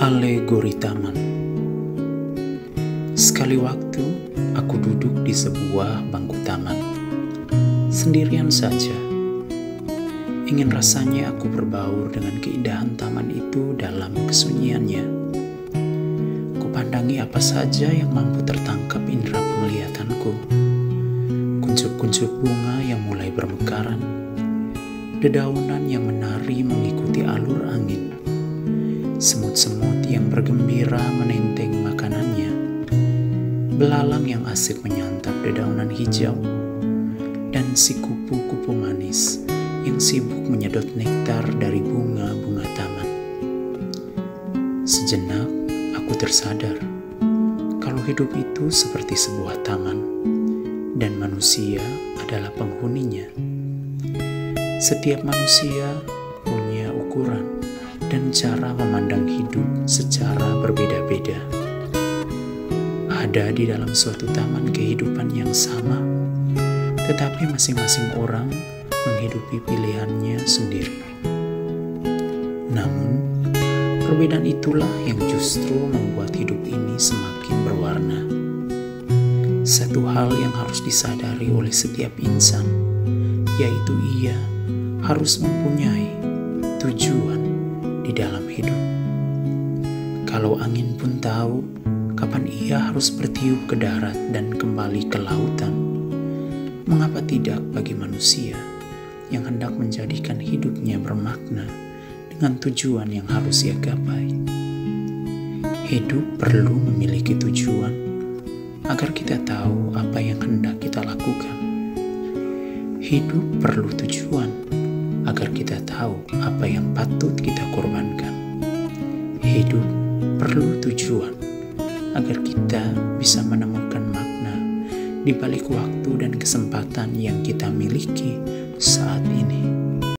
Alegori taman. Sekali waktu, aku duduk di sebuah bangku taman, sendirian saja. Ingin rasanya aku berbaur dengan keindahan taman itu dalam kesunyiannya. Kupandangi apa saja yang mampu tertangkap indera penglihatanku. Kuncup-kuncup bunga yang mulai bermekaran, dedaunan yang menari mengikuti alur angin, semut-semut yang bergembira menenteng makanannya, belalang yang asik menyantap dedaunan hijau, dan si kupu-kupu manis yang sibuk menyedot nektar dari bunga-bunga taman. Sejenak aku tersadar kalau hidup itu seperti sebuah taman dan manusia adalah penghuninya. Setiap manusia punya ukuran dan cara memandang hidup secara berbeda-beda. Ada di dalam suatu taman kehidupan yang sama, tetapi masing-masing orang menghidupi pilihannya sendiri. Namun, perbedaan itulah yang justru membuat hidup ini semakin berwarna. Satu hal yang harus disadari oleh setiap insan, yaitu ia harus mempunyai tujuan di dalam hidup. Kalau angin pun tahu kapan ia harus bertiup ke darat dan kembali ke lautan, mengapa tidak bagi manusia yang hendak menjadikan hidupnya bermakna dengan tujuan yang harus ia gapai? Hidup perlu memiliki tujuan agar kita tahu apa yang hendak kita lakukan. Hidup perlu tujuan agar kita tahu apa yang patut kita korbankan. Hidup perlu tujuan agar kita bisa menemukan makna di balik waktu dan kesempatan yang kita miliki saat ini.